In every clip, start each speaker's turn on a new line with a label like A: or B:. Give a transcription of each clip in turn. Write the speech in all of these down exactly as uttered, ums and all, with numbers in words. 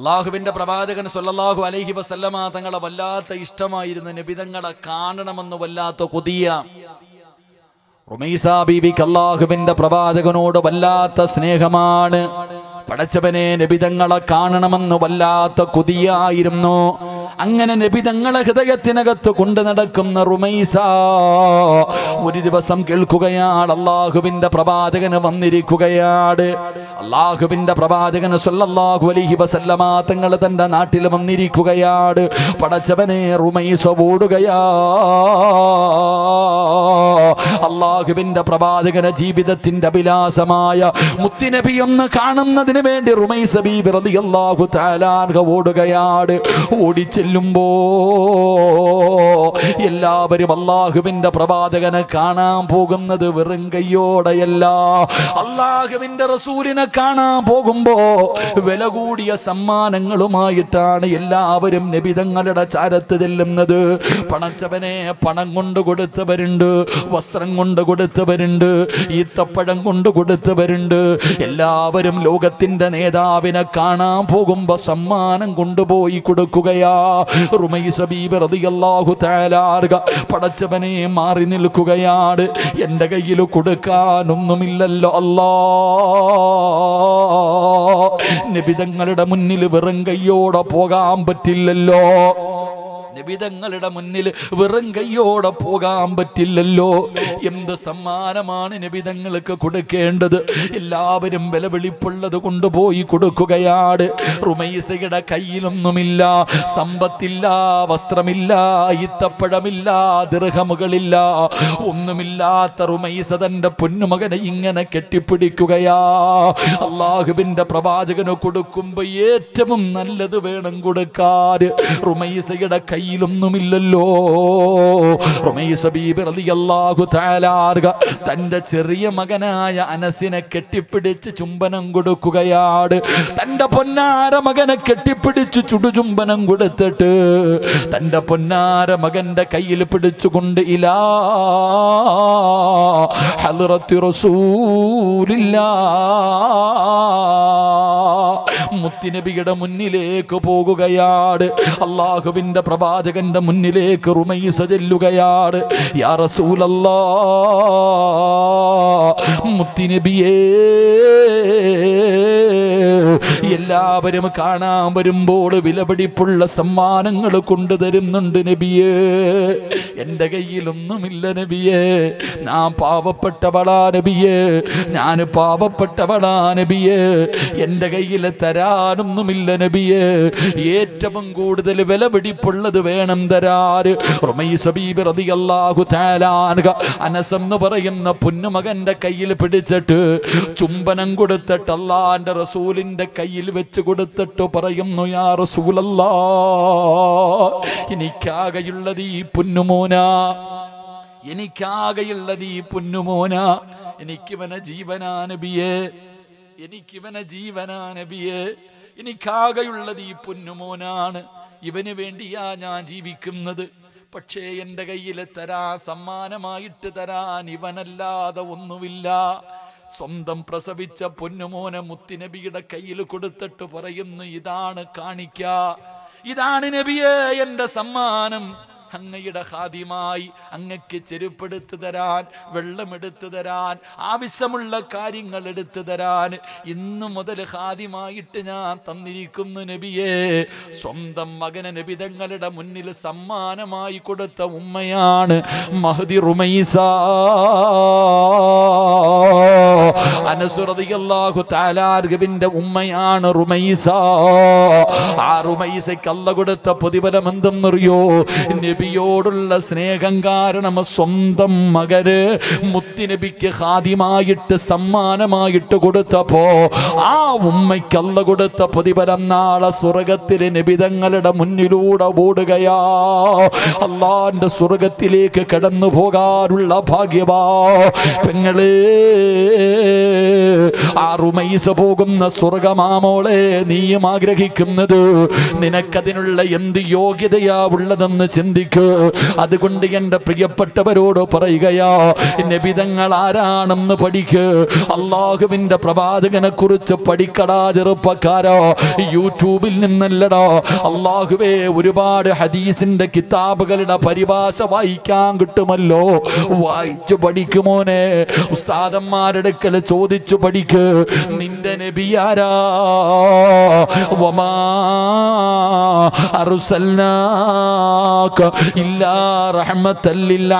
A: അള്ളാഹുവിൻ്റെ പ്രവാചകൻ സ്വല്ലല്ലാഹു അലൈഹി വസല്ലമ തങ്ങളെ വല്ലാത്ത ഇഷ്ടമായിരുന്ന നബി തങ്ങളെ കാണണമെന്ന് വല്ലാത്ത കൊതിയ. റുമൈസ ബീവിക്ക് അള്ളാഹുവിൻ്റെ പ്രവാചകനോട് വല്ലാത്ത സ്നേഹമാണ്. പടച്ചവനെ നബി തങ്ങളെ കാണണമെന്ന് വല്ലാത്ത കൊതിയായിരുന്നു. അങ്ങനെ നബി തങ്ങളെ ഹൃദയത്തിനകത്ത് കൊണ്ടു നടക്കുന്ന റുമൈസ ഒരു ദിവസം കേൾക്കുകയാണ്, അള്ളാഹുവിൻ്റെ പ്രവാചകന് വന്നിരിക്കുകയാണ്. അള്ളാഹുവിൻ്റെ പ്രവാചകന് സ്വല്ലല്ലാഹു അലൈഹി വസല്ലമ തങ്ങൾ തൻ്റെ നാട്ടിൽ വന്നിരിക്കുകയാണ്. പടച്ചവനെ റുമൈസ ഓടുകയാ. അള്ളാഹുവിൻ്റെ പ്രവാചകന് ജീവിതത്തിൻ്റെ അഭിലാഷമായ മുത്തുനബി ഒന്ന് കാണുന്നതിന് വേണ്ടി റുമൈസ ബീബി റളിയല്ലാഹു തആല അൻഹ ഓടുകയാണ്. ഓടിച്ചെല്ലുമ്പോ എല്ലാവരും അള്ളാഹുവിൻ്റെ പ്രവാചകനെ കാണാൻ പോകുന്നത് വെറും കയ്യോടെയല്ല. അള്ളാഹുവിൻ്റെ റസൂലിനെ കാണാൻ പോകുമ്പോ വില കൂടിയ സമ്മാനങ്ങളുമായിട്ടാണ് എല്ലാവരും നബി തങ്ങളുടെ ചാരത്ത് ചെല്ലുന്നത്. പണച്ചവനെ പണം കൊണ്ട് കൊടുത്തവരുണ്ട്, വസ്ത്രം കൊണ്ട് കൊടുത്തവരുണ്ട്, ഈത്തപ്പഴം കൊണ്ട് കൊടുത്തവരുണ്ട്. എല്ലാവരും ലോകത്തിന്റെ നേതാവിനെ കാണാൻ പോകുമ്പോ സമ്മാനം കൊണ്ടുപോയി കൊടുക്കുകയാ. റുമൈസ ബീബി റളിയല്ലാഹു തആല അൻഹ പടച്ചവനെ മാറി നിൽക്കുകയാണ്. എൻ്റെ കയ്യിൽ കൊടുക്കാനൊന്നുമില്ലല്ലോ അല്ലാ. നബി തങ്ങളുടെ മുന്നിൽ വെറും കയ്യോടെ പോകാൻ പറ്റില്ലല്ലോ. നബിതങ്ങളുടെ മുന്നിൽ വെറും കയ്യോടെ പോകാൻ പറ്റില്ലല്ലോ. എന്ത് സമ്മാനമാണ് നബിതങ്ങൾക്ക് കൊടുക്കേണ്ടത്? എല്ലാവരും വിലവിളിപ്പുള്ളത് കൊണ്ടുപോയി കൊടുക്കുകയാണ്. റുമൈസയുടെ കയ്യിലൊന്നുമില്ല, സമ്പത്തില്ല, വസ്ത്രമില്ല, ഈത്തപ്പഴമില്ല, ദിർഹമുകളില്ല, ഒന്നുമില്ലാത്ത റുമൈസ തന്റെ പൊന്നുമകനെ ഇങ്ങനെ കെട്ടിപ്പിടിക്കുകയാ. അള്ളാഹുവിന്റെ പ്രവാചകന് കൊടുക്കുമ്പോ ഏറ്റവും നല്ലത് വേണം കൊടുക്കാൻ. റുമൈസയുടെ കയ്യിലൊന്നുമില്ലല്ലോ. റുമൈസ ബീബി റളിയല്ലാഹു തആല അൻഹ തന്റെ ചെറിയ മകനായ അനസിനെ കെട്ടിപ്പിടിച്ച് ചുംബനം കൊടുക്കുകയാണ്. തന്റെ പൊന്നാര മകനെ കെട്ടിപ്പിടിച്ച് ചുടുചുംബനം കൊടുത്തിട്ട് തന്റെ പൊന്നാര മകന്റെ കയ്യിൽ പിടിച്ചുകൊണ്ട് ഇലാ ഹദ്റത്തി റസൂലില്ലാഹ് മുത്തുനബിയുടെ മുന്നിലേക്ക് പോകുകയാണ്. അള്ളാഹുവിന്റെ പ്രവാചകന്റെ മുന്നിലേക്ക് റുമൈസ ചെല്ലുകയാണ്. യാ റസൂലല്ലാഹ്, മുത്തുനബിയേ, എല്ലാവരും കാണാൻ വരുമ്പോൾ വിലപിടിപ്പുള്ള സമ്മാനങ്ങൾ കൊണ്ടുതരുന്നുണ്ട് നബിയേ. എൻ്റെ കയ്യിലൊന്നുമില്ല നബിയേ, ഞാൻ പാവപ്പെട്ടവളാ നബിയേ, ഞാൻ പാവപ്പെട്ടവളാ നബിയേ, എൻ്റെ കയ്യിൽ തരാനൊന്നുമില്ല നബിയേ, ഏറ്റവും കൂടുതൽ വിലപിടിപ്പുള്ളത് വേണം തരാൻ. റുമൈസ ബീബി റളിയല്ലാഹു തആല അൻഹ അനസ് എന്ന് പറയുന്ന പൊന്നുമകന്റെ കയ്യിൽ പിടിച്ചിട്ട് ചുംബനം കൊടുത്തിട്ട് അല്ലാഹുവിന്റെ റസൂലിന്റെ കയ്യിൽ വെച്ച് കൊടുത്തിട്ട് പറയുന്നു, യാ റസൂലല്ലാഹ്, എനിക്കാകെയുള്ളത് ഈ പൊന്നുമോനാ, എനിക്കാകെയുള്ളത് ഈ പൊന്നുമോനാ, എനിക്കിവനെ ജീവനാ നബിയേ, എനിക്കിവനെ ജീവനാ നബിയേ, എനിക്കാകെയുള്ളത് ഈ പൊന്നുമോനാണ്, ഇവന് വേണ്ടിയാ ഞാൻ ജീവിക്കുന്നത്. പക്ഷേ എൻ്റെ കയ്യിൽ തരാ സമ്മാനമായിട്ട് തരാൻ ഇവനല്ലാതെ ഒന്നുമില്ല. സ്വന്തം പ്രസവിച്ച പൊന്നുമോനെ മുത്തുനബിയുടെ കയ്യിൽ കൊടുത്തിട്ട് പറയുന്നു, ഇതാണ് കാണിക്ക, ഇതാണ് നബിയേ എൻ്റെ സമ്മാനം. അങ്ങയുടെ ഖാദിമായി അങ്ങക്ക് ചെരുപ്പെടുത്തു തരാൻ, വെള്ളമെടുത്തു തരാൻ, ആവശ്യമുള്ള കാര്യങ്ങൾ എടുത്തു തരാൻ ഇന്നു മുതൽ ഖാദിമായിട്ട് ഞാൻ തന്നിരിക്കുന്നു നബിയേ. സ്വന്തം മകനെ നബി തങ്ങളുടെ മുന്നിൽ സമ്മാനമായി കൊടുത്ത ഉമ്മയാണ് മഹ്ദി റുമൈസ. അനസ് റളിയല്ലാഹു തആല അൻഹുവിന്റെ ഉമ്മയാണ് റുമൈസ. ആ റുമൈസയ്ക്ക് അല്ലാഹു കൊടുത്ത പ്രതിഫലം എന്തെന്നറിയോ? നബിയോടുള്ള സ്നേഹം കാരണം സ്വന്തം മകന് മുത്തുനബിക്ക് ഖാദിമായിട്ട് സമ്മാനമായിട്ട് കൊടുത്തപ്പോ ആ ഉമ്മയ്ക്ക് അല്ലാഹു കൊടുത്ത പ്രതിഫലം നാളെ സ്വർഗത്തിലെ നബി തങ്ങളുടെ മുന്നിലൂടെ ഓടുകയാ. അല്ലാഹുവിന്റെ സ്വർഗത്തിലേക്ക് കടന്നു പോകാനുള്ള ഭാഗ്യവാ പെങ്ങളെ. ആ റുമൈസ പോകുന്ന സ്വർഗമാമോളെ നീയും ആഗ്രഹിക്കുന്നത്, നിനക്കതിനുള്ള എന്ത് യോഗ്യതയാ ഉള്ളതെന്ന് ചിന്തിക്ക്. അതുകൊണ്ട് എൻ്റെ പ്രിയപ്പെട്ടവരോട് പറയുകയാ, നബിതങ്ങൾ ആരാണെന്ന് പഠിക്ക്. അള്ളാഹുവിൻ്റെ പ്രവാചകനെ കുറിച്ച് പഠിക്കടാ ചെറുപ്പക്കാരോ. യൂട്യൂബിൽ നിന്നല്ലടാ. അള്ളാഹുവേ, ഒരുപാട് ഹദീസിന്റെ കിതാബുകളുടെ പരിഭാഷ വായിക്കാൻ കിട്ടുമല്ലോ, വായിച്ചു പഠിക്കുമോനെ. ഉസ്താദന്മാരുടെ അടുക്കൽ ചോദിച്ചു പഠിക്ക്. നിന്റെ നബിയാരാ? വമാ അർസൽനാക ഇല്ലാ റഹ്മത്തൽ ലിൽ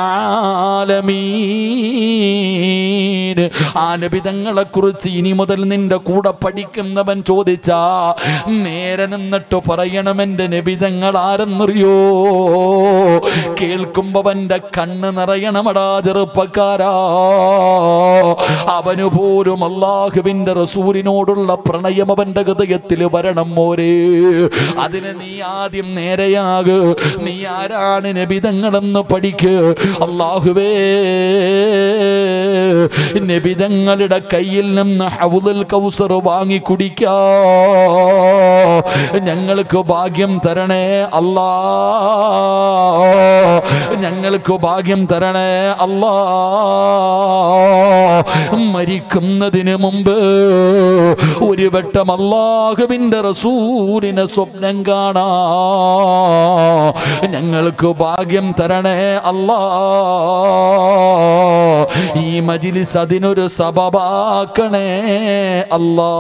A: ആലമീൻ. ആ നബിതങ്ങളെ കുറിച്ച് ഇനി മുതൽ നിന്റെ കൂടെ പഠിക്കുന്നവൻ ചോദിച്ചാ നേരെ നിന്നിട്ട് പറയണം, എൻ്റെ നബിതങ്ങൾ ആരെന്നറിയോ? കേൾക്കുമ്പവന്റെ കണ്ണ് നിറയണമടാ ചെറുപ്പക്കാരാ. അവനു പോലും അല്ലാഹുവിന്റെ റസൂലിനോടുള്ള പ്രണയം അവന്റെ ഹൃദയത്തിൽ വരണം മോരെ. അതിന് നീ ആദ്യം നേരെയാക്. നീ ആരാണ് നബിതങ്ങളെന്ന് പഠിക്ക്. അല്ലാഹുവേ, നബിതങ്ങളുടെ കയ്യിൽ നിന്ന് ഹൗദുൽ കൗസർ വാങ്ങി കുടിക്കാ ഞങ്ങൾക്ക് ഭാഗ്യം തരണേ അല്ലാ. ഞങ്ങൾക്ക് ഭാഗ്യം തരണേ അല്ലാ. മരിക്കുന്നതിന് മുമ്പ് ഒരു വട്ടം അല്ലാഹുവിന്റെ റസൂലിനെ സ്വപ്നം കാണാ ഞങ്ങൾക്ക് ഭാഗ്യം തരണേ അല്ലാ. ഈ മജ്‌ലിസ് അതിനൊരു സബബാക്കണേ അല്ലാ.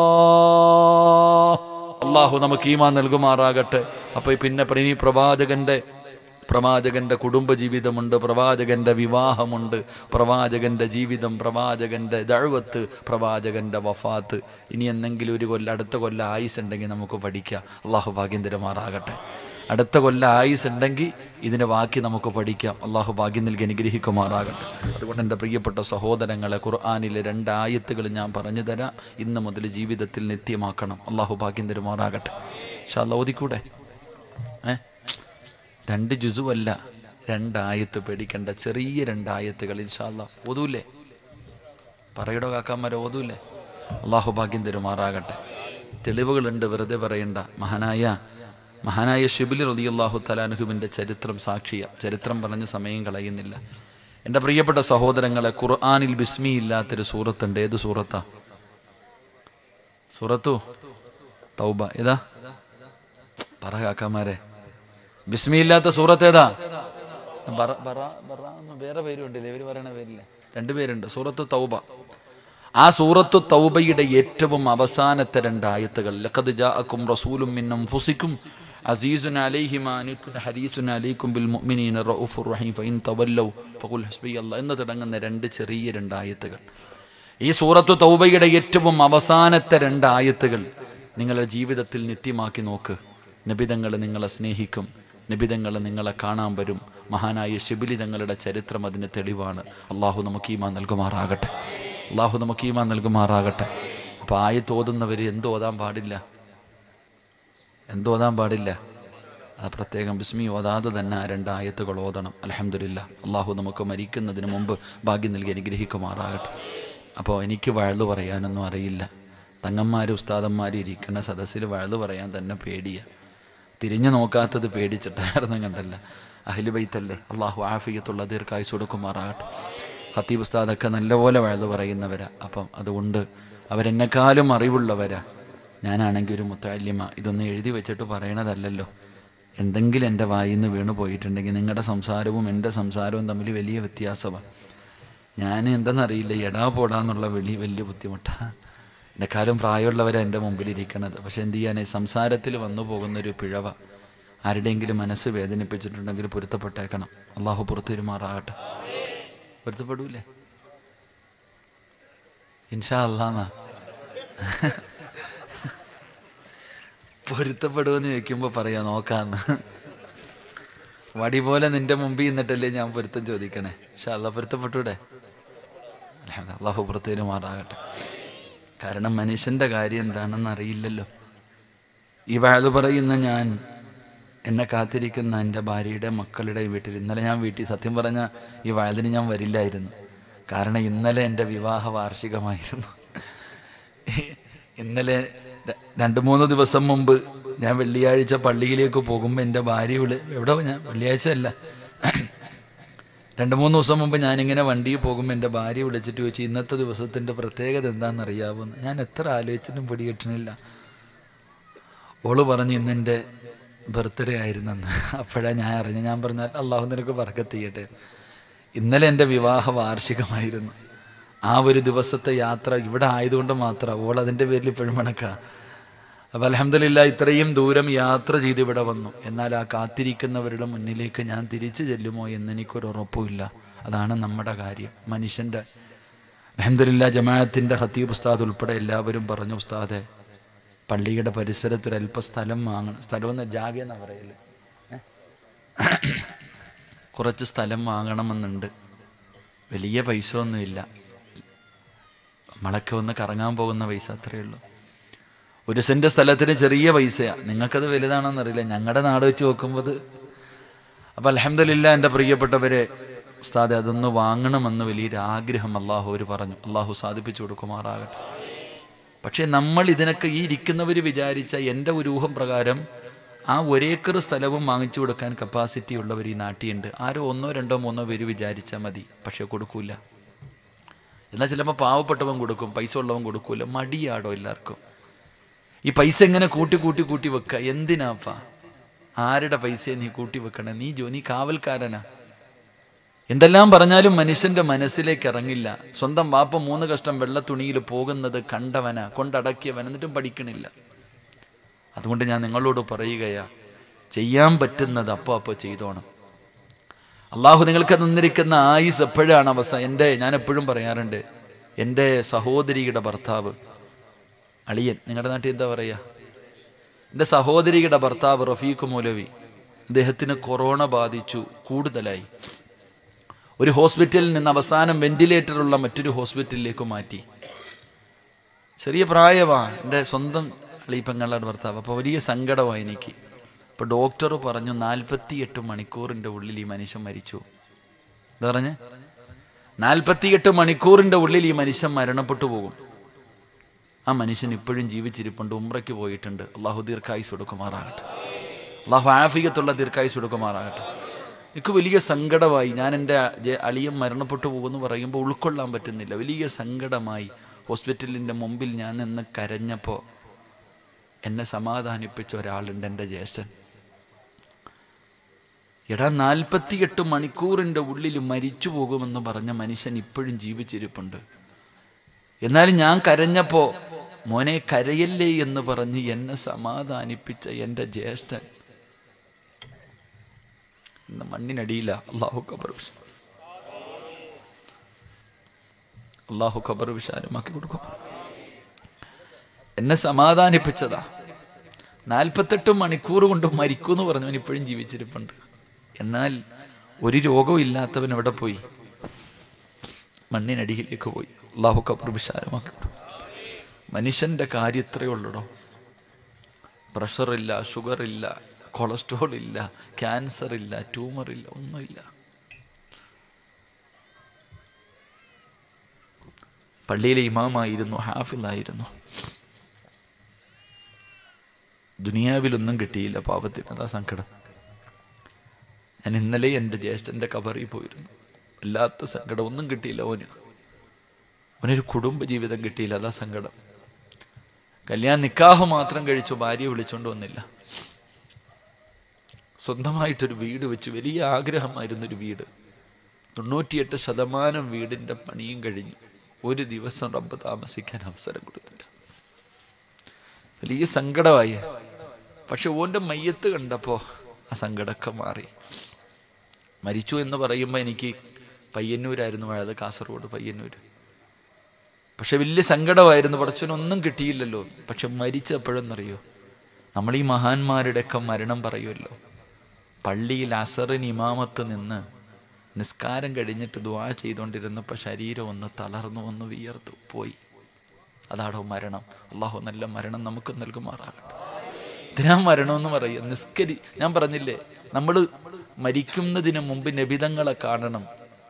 A: അല്ലാഹു നമുക്ക് ഈമാൻ നൽകുമാറാകട്ടെ. അപ്പോൾ പിന്നെ ഇനി പ്രവാചകന്റെ പ്രവാചകന്റെ കുടുംബജീവിതമുണ്ട്, പ്രവാചകന്റെ വിവാഹമുണ്ട്, പ്രവാചകന്റെ ജീവിതം, പ്രവാചകന്റെ ദഅവത്ത്, പ്രവാചകന്റെ വഫാത്ത്. ഇനി എന്തെങ്കിലും ഒരു കൊല്ലം അടുത്ത കൊല്ലം ആയുസ് ഉണ്ടെങ്കിൽ നമുക്ക് പഠിക്കാം. അള്ളാഹു ഭാഗ്യം തരുമാറാകട്ടെ. അടുത്ത കൊല്ലം ആയുസ് ഉണ്ടെങ്കിൽ ഇതിൻ്റെ ബാക്കി നമുക്ക് പഠിക്കാം. അള്ളാഹു ഭാഗ്യം നൽകി അനുഗ്രഹിക്കുമാറാകട്ടെ. അതുകൊണ്ട് എൻ്റെ പ്രിയപ്പെട്ട സഹോദരങ്ങളെ, ഖുർആനിലെ രണ്ട് ആയത്തുകൾ ഞാൻ പറഞ്ഞു തരാം. ഇന്ന് മുതൽ ജീവിതത്തിൽ നിത്യമാക്കണം. അള്ളാഹു ഭാഗ്യം തരുമാറാകട്ടെ. ഇൻഷാ അല്ലാഹ് ഓതിക്കൂടെ? ഏ രണ്ട് ജുസുവല്ല, രണ്ടായത്ത് പേടിക്കേണ്ട ചെറിയ രണ്ടായത്തുകൾ ഇൻഷാ അല്ലാഹ് ഓതൂലേ? പറയടോ കാക്കാന്മാരെ, ഓതൂലേ? അള്ളാഹു ഭാഗ്യം തരുമാറാകട്ടെ. തെളിവുകളുണ്ട്, വെറുതെ പറയണ്ട. മഹാനായ മഹാനായ ശിബ്ലി റളിയല്ലാഹു തആല അൻഹുവിൻ്റെ ചരിത്രം സാക്ഷിയ. ചരിത്രം പറഞ്ഞ് സമയം കളയുന്നില്ല. എൻ്റെ പ്രിയപ്പെട്ട സഹോദരങ്ങളെ, ഖുർആനിൽ ബിസ്മി ഇല്ലാത്തൊരു സൂറത്തുണ്ട്. ഏത് സൂറത്താ? സൂറത്തു തൗബ. ഏതാ? പറ കാക്കാമാരെ, ബിസ്മി ഇല്ലാത്ത സൂറത്ത് ഏതാ? വേറെ പേരുണ്ടല്ലേ? ഇവർ പറയണ പേരില്ല, രണ്ടുപേരുണ്ട്. സൂറത്തു തൗബ. ആ സൂറത്തു തൗബയുടെ ഏറ്റവും അവസാനത്തെ രണ്ടായത്തുകൾ, ലഖദ് ജാഅക്കും റസൂലും മിൻ അൻഫുസിക്കും അസീസുൻ അലൈഹി മാ അനിത്തും ഹരീസുൻ അലൈക്കും ബിൽ മുഅ്മിനീന റഊഫുർ റഹീം ഫഇൻ തവല്ലൗ ഫഖുൽ ഹസ്ബിയല്ലാഹ് എന്ന് തുടങ്ങുന്ന രണ്ട് ചെറിയ രണ്ടായത്തുകൾ. ഈ സൂറത്തു തൗബയുടെ ഏറ്റവും അവസാനത്തെ രണ്ടായത്തുകൾ നിങ്ങളുടെ ജീവിതത്തിൽ നിത്യമാക്കി നോക്ക്. നബിതങ്ങൾ നിങ്ങളെ സ്നേഹിക്കും, നബിതങ്ങൾ നിങ്ങളെ കാണാൻ വരും. മഹാനായ ശിബ്ലി തങ്ങളുടെ ചരിത്രം അതിന് തെളിവാണ്. അള്ളാഹു നമുക്ക് ഈമാൻ നൽകുമാറാകട്ടെ. അള്ളാഹു നമുക്ക് ഈമാൻ നൽകുമാറാകട്ടെ. അപ്പോൾ ആയത്ത് ഓതുന്നവർ എന്തോതാൻ പാടില്ല, എന്തോതാൻ പാടില്ല. അത് പ്രത്യേകം ബിസ്മി ഓതാതെ തന്നെ ആ രണ്ടായത്തുകൾ ഓതണം. അൽഹംദുലില്ലാ. അള്ളാഹു നമുക്ക് മരിക്കുന്നതിന് മുമ്പ് ഭാഗ്യം നൽകി അനുഗ്രഹിക്കുമാറാകട്ടെ. അപ്പോൾ എനിക്ക് വഴുതു പറയാനൊന്നും അറിയില്ല. തങ്ങന്മാരും ഉസ്താദന്മാരും ഇരിക്കുന്ന സദസ്സിൽ വഴുതു പറയാൻ തന്നെ പേടിയാണ്. തിരിഞ്ഞു നോക്കാത്തത് പേടിച്ചിട്ടായിരുന്നു കണ്ടല്ല. അഹ്ലു ബൈത്തല്ലേ, അള്ളാഹു ആഫിയത്തുള്ള ദീർഘായുസ്സ് കൊടുക്കുമാറാകട്ടെ. ഖത്തീബ് ഉസ്താദൊക്കെ നല്ലപോലെ വഴുതു പറയുന്നവരാ. അപ്പം അതുകൊണ്ട് അവരെന്നെക്കാളും അറിവുള്ളവരാ. ഞാനാണെങ്കിൽ ഒരു മുത്തഅല്ലിമ. ഇതൊന്നും എഴുതി വെച്ചിട്ട് പറയണതല്ലല്ലോ. എന്തെങ്കിലും എൻ്റെ വായിൽ നിന്ന് വീണു പോയിട്ടുണ്ടെങ്കിൽ നിങ്ങളുടെ സംസാരവും എൻ്റെ സംസാരവും തമ്മിൽ വലിയ വ്യത്യാസമാണ്. ഞാൻ എന്തെന്നറിയില്ല, എടാ പോടാന്നുള്ള വിളി വലിയ ബുദ്ധിമുട്ടാണ്. എന്നെക്കാളും പ്രായമുള്ളവരാണ് എൻ്റെ മുമ്പിലിരിക്കണത്. പക്ഷെ എന്ത് ചെയ്യാനേ, സംസാരത്തിൽ വന്നു പോകുന്നൊരു പിഴവ. ആരുടെയെങ്കിലും മനസ്സ് വേദനിപ്പിച്ചിട്ടുണ്ടെങ്കിൽ പൊരുത്തപ്പെട്ടേക്കണം. അള്ളാഹു പുറത്തുരുമാറാകട്ടെ. പൊരുത്തപ്പെടൂലേ? ഇൻഷാ അല്ലാഹ്. പൊരുത്തപ്പെടുമെന്ന് ചോദിക്കുമ്പോൾ പറയാ നോക്കാന്ന്. വടി പോലെ നിന്റെ മുമ്പിൽ നിന്നിട്ടല്ലേ ഞാൻ പൊരുത്തം ചോദിക്കണേ. ഇൻഷാ അല്ലാഹ് പൊരുത്തപ്പെട്ടൂടെ? അൽഹംദുലില്ലാഹ്. അള്ളാഹു പുറത്തുരുമാറാകട്ടെ. കാരണം മനുഷ്യൻ്റെ കാര്യം എന്താണെന്ന് അറിയില്ലല്ലോ. ഈ വഅദ് പറയുന്ന ഞാൻ, എന്നെ കാത്തിരിക്കുന്ന എൻ്റെ ഭാര്യയുടെ മക്കളുടെ വീട്ടിൽ, ഇന്നലെ ഞാൻ വീട്ടിൽ സത്യം പറഞ്ഞാൽ ഈ വഅദിന് ഞാൻ വരില്ലായിരുന്നു. കാരണം ഇന്നലെ എൻ്റെ വിവാഹ വാർഷികമായിരുന്നു. ഇന്നലെ രണ്ട് മൂന്ന് ദിവസം മുമ്പ് ഞാൻ വെള്ളിയാഴ്ച പള്ളിയിലേക്ക് പോകുമ്പോൾ എൻ്റെ ഭാര്യ വിളി എവിടെ ഞാൻ വെള്ളിയാഴ്ച അല്ല രണ്ട് മൂന്ന് ദിവസം മുമ്പ് ഞാനിങ്ങനെ വണ്ടിയിൽ പോകുമ്പോൾ എൻ്റെ ഭാര്യ വിളിച്ചിട്ട് ചോദിച്ചു ഇന്നത്തെ ദിവസത്തിൻ്റെ പ്രത്യേകത എന്താണെന്നറിയാവുന്ന. ഞാൻ എത്ര ആലോചിച്ചിട്ടും പിടികിട്ടണില്ല. ഓള് പറഞ്ഞു ഇന്നെൻ്റെ ബർത്ത്ഡേ ആയിരുന്നെന്ന്. അപ്പോഴാണ് ഞാൻ അറിഞ്ഞു. ഞാൻ പറഞ്ഞാൽ അള്ളാഹു നിനക്ക് ബർക്കത്ത് ചെയ്യട്ടെ. ഇന്നലെ എൻ്റെ വിവാഹ വാർഷികമായിരുന്നു. ആ ഒരു ദിവസത്തെ യാത്ര ഇവിടെ ആയതുകൊണ്ട് മാത്രം ഓൾ അതിൻ്റെ പേരിൽ ഇപ്പോഴും മണക്കാം. അപ്പോൾ അൽഹംദുലില്ലാ ഇത്രയും ദൂരം യാത്ര ചെയ്ത് ഇവിടെ വന്നു. എന്നാൽ ആ കാത്തിരിക്കുന്നവരുടെ മുന്നിലേക്ക് ഞാൻ തിരിച്ചു ചെല്ലുമോ എന്നെനിക്കൊരു ഉറപ്പുമില്ല. അതാണ് നമ്മുടെ കാര്യം. മനുഷ്യൻ്റെ അൽഹംദുലില്ലാ ജമാഅത്തിൻ്റെ ഖത്തീബ് ഉസ്താദ് ഉൾപ്പെടെ എല്ലാവരും പറഞ്ഞു, ഉസ്താദെ പള്ളിയുടെ പരിസരത്തൊരല്പ സ്ഥലം വാങ്ങണം. സ്ഥലമെന്ന് ജാഗയെന്നാണ് പറയല്. കുറച്ച് സ്ഥലം വാങ്ങണമെന്നുണ്ട്. വലിയ പൈസ ഒന്നുമില്ല. നമ്മളൊക്കെ ഒന്ന് കറങ്ങാൻ പോകുന്ന പൈസ അത്രയേ ഉള്ളൂ. ഒരു സെൻറ്റ് സ്ഥലത്തിന് ചെറിയ പൈസയാണ്. നിങ്ങൾക്കത് വലുതാണെന്നറിയില്ല. ഞങ്ങളുടെ നാട് വെച്ച് നോക്കുമ്പോൾ. അപ്പോൾ അൽഹംദുലില്ലാ എൻ്റെ പ്രിയപ്പെട്ടവരെ, ഉസ്താദെ അതൊന്ന് വാങ്ങണമെന്ന് വലിയൊരു ആഗ്രഹം അള്ളാഹു അവർ പറഞ്ഞു. അള്ളാഹു സാധിപ്പിച്ചു കൊടുക്കുമാറാകട്ടെ. പക്ഷേ നമ്മൾ ഇതിനൊക്കെ ഈ ഇരിക്കുന്നവർ വിചാരിച്ച എൻ്റെ ഒരു ഊഹം പ്രകാരം ആ ഒരേക്കർ സ്ഥലവും വാങ്ങിച്ചു കൊടുക്കാൻ കപ്പാസിറ്റി ഉള്ളവർ ഈ നാട്ടിലുണ്ട്. ആരോ ഒന്നോ രണ്ടോ മൂന്നോ പേര് വിചാരിച്ചാൽ മതി. പക്ഷേ കൊടുക്കൂല. എന്നാൽ ചിലപ്പോൾ പാവപ്പെട്ടവൻ കൊടുക്കും, പൈസ ഉള്ളവൻ കൊടുക്കൂല. മടിയാടോ എല്ലാവർക്കും. ഈ പൈസ എങ്ങനെ കൂട്ടി കൂട്ടി കൂട്ടി വെക്കുക? എന്തിനാപ്പാ? ആരുടെ പൈസയെ നീ കൂട്ടി വെക്കണേ? നീ ജോ നീ കാവൽക്കാരനാ. എന്തെല്ലാം പറഞ്ഞാലും മനുഷ്യൻ്റെ മനസ്സിലേക്ക് ഇറങ്ങില്ല. സ്വന്തം വാപ്പ മൂന്ന് കഷ്ടം വെള്ളത്തുണിയിൽ പോകുന്നത് കണ്ടവനാ, കൊണ്ടടക്കിയവൻ, എന്നിട്ടും പഠിക്കണില്ല. അതുകൊണ്ട് ഞാൻ നിങ്ങളോട് പറയുകയാ, ചെയ്യാൻ പറ്റുന്നത് അപ്പോൾ അപ്പോൾ ചെയ്തോണം. അള്ളാഹു നിങ്ങൾക്ക് തന്നിരിക്കുന്ന ആയുസ് എപ്പോഴാണ് അവസാനം? എൻ്റെ ഞാൻ എപ്പോഴും പറയാറുണ്ട്, എൻ്റെ സഹോദരിയുടെ ഭർത്താവ് അളിയൻ, നിങ്ങളുടെ നാട്ടിൽ എന്താ പറയുക, എൻ്റെ സഹോദരിയുടെ ഭർത്താവ് റഫീഖ് മൗലവി, അദ്ദേഹത്തിന് കൊറോണ ബാധിച്ചു കൂടുതലായി. ഒരു ഹോസ്പിറ്റലിൽ നിന്ന് അവസാനം വെന്റിലേറ്ററുള്ള മറ്റൊരു ഹോസ്പിറ്റലിലേക്ക് മാറ്റി. ചെറിയ പ്രായമാണ് എൻ്റെ സ്വന്തം അളിയപ്പങ്ങളുടെ ഭർത്താവ്. അപ്പോൾ വലിയ സങ്കടമായി എനിക്ക്. അപ്പോൾ ഡോക്ടർ പറഞ്ഞു നാൽപ്പത്തിയെട്ട് മണിക്കൂറിൻ്റെ ഉള്ളിൽ ഈ മനുഷ്യൻ മരിച്ചു. എന്താ പറഞ്ഞ്? നാൽപ്പത്തിയെട്ട് മണിക്കൂറിൻ്റെ ഉള്ളിൽ ഈ മനുഷ്യൻ മരണപ്പെട്ടു പോകും. ആ മനുഷ്യൻ ഇപ്പോഴും ജീവിച്ചിരിപ്പുണ്ട്, ഉംറയ്ക്ക് പോയിട്ടുണ്ട്. അള്ളാഹു ദീർഘായുസ് കൊടുക്കുമാറാകട്ടെ. അള്ളാഹു ആഫിയത്തുള്ള ദീർഘായുസ് കൊടുക്കുമാറാകട്ടെ. എനിക്ക് വലിയ സങ്കടമായി. ഞാൻ എൻ്റെ അളിയൻ മരണപ്പെട്ടു പോകുമെന്ന് പറയുമ്പോൾ ഉൾക്കൊള്ളാൻ പറ്റുന്നില്ല. വലിയ സങ്കടമായി. ഹോസ്പിറ്റലിൻ്റെ മുമ്പിൽ ഞാൻ നിന്ന് കരഞ്ഞപ്പോൾ എന്നെ സമാധാനിപ്പിച്ച ഒരാളുണ്ട്, എൻ്റെ ജ്യേഷ്ഠൻ. എടാ, നാൽപ്പത്തിയെട്ട് മണിക്കൂറിൻ്റെ ഉള്ളിൽ മരിച്ചു പോകുമെന്ന് പറഞ്ഞ മനുഷ്യൻ ഇപ്പോഴും ജീവിച്ചിരിപ്പുണ്ട്. എന്നാലും ഞാൻ കരഞ്ഞപ്പോൾ മോനെ കരയല്ലേ എന്ന് പറഞ്ഞ് എന്നെ സമാധാനിപ്പിച്ച എൻ്റെ ജ്യേഷ്ഠൻ ഇന്ന് മണ്ണിനടിയില്ല. അള്ളാഹു ഖബർ അള്ളാഹു ഖബർ വിശാലമാക്കി കൊടുക്കും. എന്നെ സമാധാനിപ്പിച്ചതാ. നാൽപ്പത്തെട്ട് മണിക്കൂർ കൊണ്ട് മരിക്കൂന്ന് പറഞ്ഞവൻ ഇപ്പോഴും ജീവിച്ചിരിപ്പുണ്ട്. എന്നാൽ ഒരു രോഗവും ഇല്ലാത്തവൻ എവിടെ പോയി? മണ്ണിനടിയിലേക്ക് പോയി. അള്ളാഹു ഖബർ വിശാലമാക്കി കൊടുക്കും. മനുഷ്യൻ്റെ കാര്യം ഇത്രയേ ഉള്ളൂടോ. പ്രഷറില്ല, ഷുഗറില്ല, കൊളസ്ട്രോൾ ഇല്ല, ക്യാൻസർ ഇല്ല, ട്യൂമർ ഇല്ല, ഒന്നുമില്ല. പള്ളിയിലെ ഇമാമായിരുന്നു, ഹാഫിളായിരുന്നു. ദുനിയാവിലൊന്നും കിട്ടിയില്ല പാപത്തിന്. അതാ സങ്കടം. ഞാൻ ഇന്നലെ എൻ്റെ ജ്യേഷ്ഠൻ്റെ കബറിൽ പോയിരുന്നു. വല്ലാത്ത സങ്കടം. ഒന്നും കിട്ടിയില്ല ഓന്. അവനൊരു കുടുംബ ജീവിതം കിട്ടിയില്ല. അതാ സങ്കടം. കല്യാണം നിക്കാഹ് മാത്രം കഴിച്ചു, ഭാര്യയെ വിളിച്ചോണ്ട് വന്നില്ല. സ്വന്തമായിട്ടൊരു വീട് വെച്ച്, വലിയ ആഗ്രഹമായിരുന്നൊരു വീട്. തൊണ്ണൂറ്റിയെട്ട് ശതമാനം വീടിൻ്റെ പണിയും കഴിഞ്ഞു. ഒരു ദിവസം റബ്ബ് താമസിക്കാൻ അവസരം കൊടുത്തില്ല. വലിയ സങ്കടമായി. പക്ഷെ ഓൻ്റെ മയ്യത്ത് കണ്ടപ്പോൾ ആ സങ്കടമൊക്കെ മാറി. മരിച്ചു എന്ന് പറയുമ്പോൾ എനിക്ക് പയ്യന്നൂരായിരുന്നു വാഴത്, കാസർഗോഡ് പയ്യന്നൂർ. പക്ഷെ വലിയ സങ്കടമായിരുന്നു. പടച്ചവനൊന്നും കിട്ടിയില്ലല്ലോ. പക്ഷെ മരിച്ചപ്പോഴെന്നറിയോ, നമ്മൾ ഈ മഹാന്മാരുടെയൊക്കെ മരണം പറയുമല്ലോ. പള്ളിയിൽ അസറിന് ഇമാമത്ത് നിന്ന് നിസ്കാരം കഴിഞ്ഞിട്ട് ദുആ ചെയ്തുകൊണ്ടിരുന്നപ്പോൾ ശരീരം ഒന്ന് തളർന്നു, ഒന്ന് വിയർത്തു പോയി. അതാണോ മരണം? അള്ളാഹു നല്ല മരണം നമുക്ക് നൽകുമാറാകട്ടെ. ഇതിനാ മരണമെന്ന് പറയുക. നിസ്കരി ഞാൻ പറഞ്ഞില്ലേ, നമ്മൾ മരിക്കുന്നതിന് മുമ്പ് നബിതങ്ങളെ കാണണം.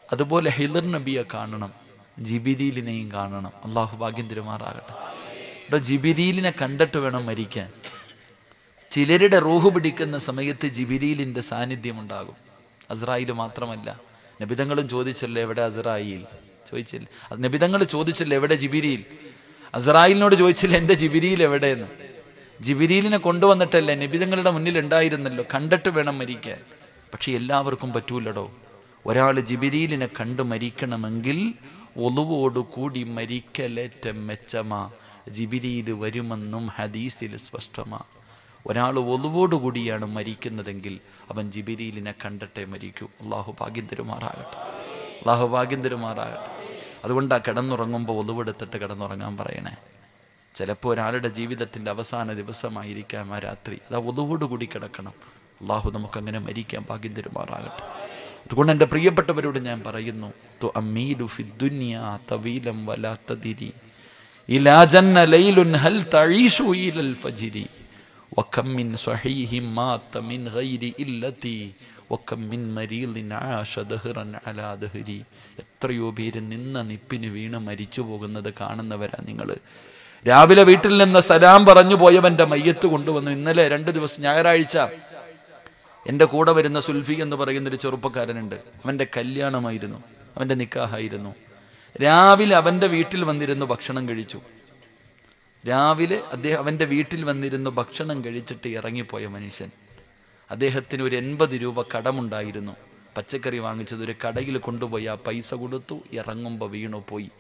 A: അതുപോലെ ഹിദർ നബിയെ കാണണം, ജിബിരീലിനെയും കാണണം. അള്ളാഹു ഭാഗ്യം തരുമാറാകട്ടെ. ഇവിടെ ജിബിരീലിനെ കണ്ടിട്ട് വേണം മരിക്കാൻ. ചിലരുടെ റൂഹ് പിടിക്കുന്ന സമയത്ത് ജിബിരീലിൻ്റെ സാന്നിധ്യം ഉണ്ടാകും. അസ്രായിൽ മാത്രമല്ല, നബിതങ്ങളും ചോദിച്ചല്ലേ എവിടെ അസ്രായിൽ, ചോദിച്ചില്ല. നബിതങ്ങൾ ചോദിച്ചില്ല എവിടെ ജിബിരീൽ. അസ്രായിലിനോട് ചോദിച്ചില്ല എൻ്റെ ജിബിരീൽ എവിടെയെന്ന്. ജിബിരീലിനെ കൊണ്ടുവന്നിട്ടല്ലേ, നബിതങ്ങളുടെ മുന്നിൽ ഉണ്ടായിരുന്നല്ലോ, കണ്ടിട്ട് വേണം മരിക്കാൻ. പക്ഷെ എല്ലാവർക്കും പറ്റൂലടോ. ഒരാൾ ജിബിരീലിനെ കണ്ട് മരിക്കണമെങ്കിൽ ഒളുവോടു കൂടി മരിക്കലേറ്റ മെച്ചമാ. ജിബിരീൽ വരുമെന്നും ഹദീസിൽ സ്പഷ്ടമാ. ഒരാൾ ഒളുവോടുകൂടിയാണ് മരിക്കുന്നതെങ്കിൽ അവൻ ജിബിരീലിനെ കണ്ടിട്ടേ മരിക്കൂ. അള്ളാഹു ഭാഗ്യം തരുമാറാകട്ടെ. അള്ളാഹു ഭാഗ്യം തരുമാറാകട്ടെ. അതുകൊണ്ടാണ് കിടന്നുറങ്ങുമ്പോൾ ഒളുവെടുത്തിട്ട് കിടന്നുറങ്ങാൻ പറയണേ. ചിലപ്പോൾ ഒരാളുടെ ജീവിതത്തിൻ്റെ അവസാന ദിവസമായിരിക്കാം ആ രാത്രി, അതാ ഒളുവോടുകൂടി കിടക്കണം. അള്ളാഹു നമുക്കങ്ങനെ മരിക്കാൻ ഭാഗ്യം തരുമാറാകട്ടെ. അതുകൊണ്ട് എൻ്റെ പ്രിയപ്പെട്ടവരോട് ഞാൻ പറയുന്നു, തു അമ്മീലു ഫിദ്ദുനിയാ തവീലം വലാ തദിരി ഇലാ ജന്ന ലൈലുൻ ഹൽ തഈശു ഇലൽ ഫജ്രി വകം മിൻ സ്വഹീഹിൻ മാത മിൻ ഗൈരി ഇല്ലതി വകം മിൻ മരീദിൻ ആശ ദഹ്റൻ അലാ ദഹ്രി. എത്രയോ പേര് നിന്ന നിപ്പിന് വീണ് മരിച്ചു പോകുന്നത് കാണുന്നവരാ നിങ്ങൾ. രാവിലെ വീട്ടിൽ നിന്ന് സലാം പറഞ്ഞു പോയവൻ്റെ മയ്യത്ത് കൊണ്ടുവന്നു. ഇന്നലെ രണ്ട് ദിവസം ഞായറാഴ്ച എൻ്റെ കൂടെ വരുന്ന സുൽഫി എന്ന് പറയുന്നൊരു ചെറുപ്പക്കാരനുണ്ട്. അവൻ്റെ കല്യാണമായിരുന്നു, അവൻ്റെ നിക്കാഹായിരുന്നു. രാവിലെ അവൻ്റെ വീട്ടിൽ വന്നിരുന്നു ഭക്ഷണം കഴിച്ചു. രാവിലെ അദ്ദേഹം അവൻ്റെ വീട്ടിൽ വന്നിരുന്നു ഭക്ഷണം കഴിച്ചിട്ട് ഇറങ്ങിപ്പോയ മനുഷ്യൻ. അദ്ദേഹത്തിന് ഒരു എൺപത് രൂപ കടമുണ്ടായിരുന്നു. പച്ചക്കറി വാങ്ങിച്ചത് ഒരു കടയിൽ കൊണ്ടുപോയി ആ പൈസ കൊടുത്തു. ഇറങ്ങുമ്പോൾ വീണു പോയി.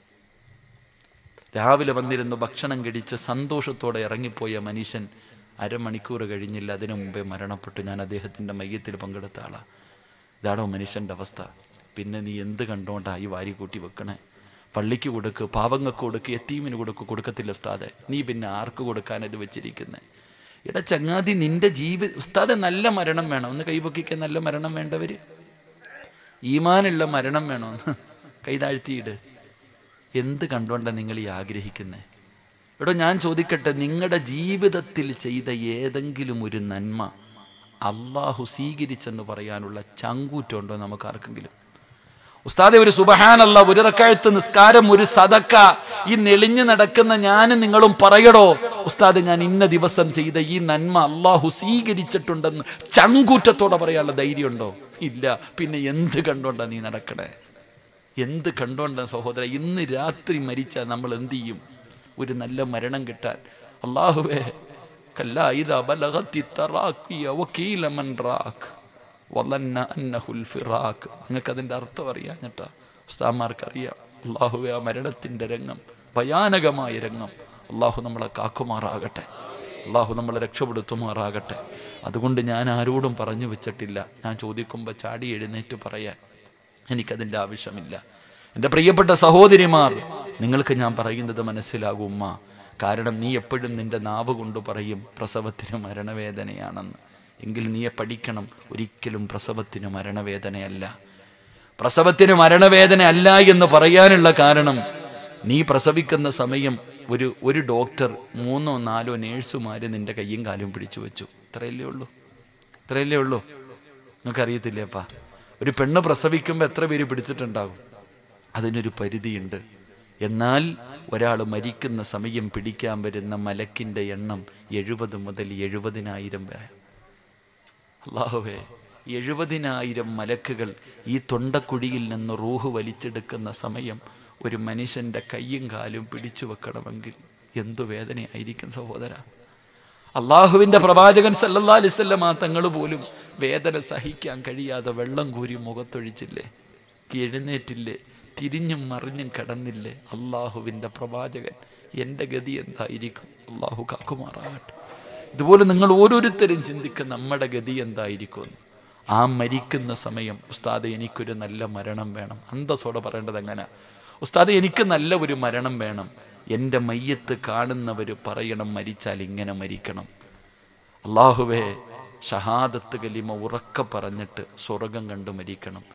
A: രാവിലെ വന്നിരുന്നു ഭക്ഷണം കഴിച്ച് സന്തോഷത്തോടെ ഇറങ്ങിപ്പോയ മനുഷ്യൻ അരമണിക്കൂർ കഴിഞ്ഞില്ല, അതിനു മുമ്പേ മരണപ്പെട്ടു. ഞാൻ അദ്ദേഹത്തിൻ്റെ മയ്യത്തിൽ പങ്കെടുത്ത ആളാണ്. ഇതാണോ മനുഷ്യൻ്റെ അവസ്ഥ? പിന്നെ നീ എന്ത് കണ്ടോണ്ടാ ഈ വാരി കൂട്ടി വെക്കണേ? പള്ളിക്ക് കൊടുക്ക്, പാവങ്ങൾക്ക് കൊടുക്ക്, യത്തീമിന് കൊടുക്ക്. കൊടുക്കത്തില്ല ഉസ്താദെ. നീ പിന്നെ ആർക്ക് കൊടുക്കാനത് വെച്ചിരിക്കുന്നത്? ഇട ചങ്ങാതി, നിന്റെ ജീവിത ഉസ്താദെ നല്ല മരണം വേണം. ഒന്ന് കൈപൊക്കിക്കാൻ. നല്ല മരണം വേണ്ടവർ, ഈമാനുള്ള മരണം വേണമെന്ന് കൈതാഴ്ത്തിയിട്. എന്ത് കണ്ടോണ്ടാണ് നിങ്ങൾ ഈ ആഗ്രഹിക്കുന്നത്? എടോ ഞാൻ ചോദിക്കട്ടെ, നിങ്ങളുടെ ജീവിതത്തിൽ ചെയ്ത ഏതെങ്കിലും ഒരു നന്മ അള്ളാഹു സ്വീകരിച്ചെന്ന് പറയാനുള്ള ചങ്കൂറ്റുണ്ടോ നമുക്ക് ആർക്കെങ്കിലും? ഉസ്താദെ, ഒരു സുബ്ഹാനല്ലാഹ്, ഒരു റക്അത്ത് നിസ്കാരം, ഒരു സദക്ക, ഈ നെളിഞ്ഞു നടക്കുന്ന ഞാനും നിങ്ങളും പറയടോ ഉസ്താദെ ഞാൻ ഇന്ന ദിവസം ചെയ്ത ഈ നന്മ അള്ളാഹു സ്വീകരിച്ചിട്ടുണ്ടെന്ന് ചങ്കൂറ്റത്തോടെ പറയാനുള്ള ധൈര്യമുണ്ടോ? ഇല്ല. പിന്നെ എന്ത് കണ്ടോണ്ടാ നീ നടക്കണേ? എന്ത് കണ്ടോണ്ടാ സഹോദര? ഇന്ന് രാത്രി മരിച്ചാൽ നമ്മൾ എന്ത് ചെയ്യും? ഒരു നല്ല മരണം കിട്ടാൻ അല്ലാഹുവേ കല്ലാ ഇദാ ബലഗത്തി തറാഖിയ വകീല മൻ റാഖ് വലന്ന അന്നഹുൽ ഫിറാഖ്. നിങ്ങൾക്ക് അതിൻ്റെ അർത്ഥം അറിയാഞ്ഞിട്ടാ? ഉസ്താദ്മാർക്കറിയാം. അല്ലാഹുവേ, ആ മരണത്തിൻ്റെ രംഗം, ഭയാനകമായ രംഗം, അള്ളാഹു നമ്മളെ കാക്കുമാറാകട്ടെ. അള്ളാഹു നമ്മളെ രക്ഷപ്പെടുത്തുമാറാകട്ടെ. അതുകൊണ്ട് ഞാൻ ആരോടും പറഞ്ഞു വെച്ചിട്ടില്ല. ഞാൻ ചോദിക്കുമ്പോൾ ചാടി എഴുന്നേറ്റ് പറയാൻ എനിക്കതിൻ്റെ ആവശ്യമില്ല. എൻ്റെ പ്രിയപ്പെട്ട സഹോദരിമാർ, നിങ്ങൾക്ക് ഞാൻ പറയുന്നത് മനസ്സിലാകും ഉമ്മ. കാരണം നീ എപ്പോഴും നിൻ്റെ നാവ് കൊണ്ട് പറയും പ്രസവത്തിന് മരണവേദനയാണെന്ന്. എങ്കിൽ നീയെ പഠിക്കണം, ഒരിക്കലും പ്രസവത്തിന് മരണവേദനയല്ല. പ്രസവത്തിന് മരണവേദന അല്ല എന്ന് പറയാനുള്ള കാരണം, നീ പ്രസവിക്കുന്ന സമയം ഒരു ഒരു ഡോക്ടർ മൂന്നോ നാലോ നേഴ്സുമാർ നിൻ്റെ കയ്യും കാലും പിടിച്ചു വെച്ചു. ഇത്രയല്ലേ ഉള്ളൂ, ഇത്രയല്ലേ ഉള്ളൂ. നിങ്ങൾക്കറിയത്തില്ലേപ്പാ, ഒരു പെണ്ണ് പ്രസവിക്കുമ്പോൾ എത്ര പേര് പിടിച്ചിട്ടുണ്ടാകും? അതിനൊരു പരിധിയുണ്ട്. എന്നാൽ ഒരാൾ മരിക്കുന്ന സമയം പിടിക്കാൻ വരുന്ന മലക്കിൻ്റെ എണ്ണം എഴുപത് മുതൽ എഴുപതിനായിരം വരെ. അല്ലാഹുവേ, എഴുപതിനായിരം മലക്കുകൾ ഈ തൊണ്ടക്കുഴിയിൽ നിന്ന് റൂഹ് വലിച്ചെടുക്കുന്ന സമയം ഒരു മനുഷ്യൻ്റെ കയ്യും കാലും പിടിച്ചു വെക്കണമെങ്കിൽ എന്തു വേദനയായിരിക്കും സഹോദര. അള്ളാഹുവിൻ്റെ പ്രവാചകൻ സല്ലല്ലാഹു അലൈഹി വസല്ലം തങ്ങൾ പോലും വേദന സഹിക്കാൻ കഴിയാതെ വെള്ളം കോരി മുഖത്തൊഴിച്ചില്ലേ, എഴുന്നേറ്റില്ലേ, തിരിഞ്ഞും മറിഞ്ഞും കിടന്നില്ലേ? അള്ളാഹുവിൻ്റെ പ്രവാചകൻ. എൻ്റെ ഗതി എന്തായിരിക്കും? അള്ളാഹു കാക്കുമാറാകട്ടെ. ഇതുപോലെ നിങ്ങൾ ഓരോരുത്തരും ചിന്തിക്കുക, നമ്മുടെ ഗതി എന്തായിരിക്കുമെന്ന്. ആ മരിക്കുന്ന സമയം ഉസ്താദ് എനിക്കൊരു നല്ല മരണം വേണം. അന്തസ്സോടെ പറയേണ്ടത് എങ്ങനെ? ഉസ്താദ് എനിക്ക് നല്ല ഒരു മരണം വേണം. എൻ്റെ മയ്യത്ത് കാണുന്നവർ പറയണം മരിച്ചാൽ ഇങ്ങനെ മരിക്കണം. അള്ളാഹുവേ, ഷഹാദത്ത് കലിമ ഉറക്കെ പറഞ്ഞിട്ട് സ്വർഗം കണ്ടു മരിക്കണം.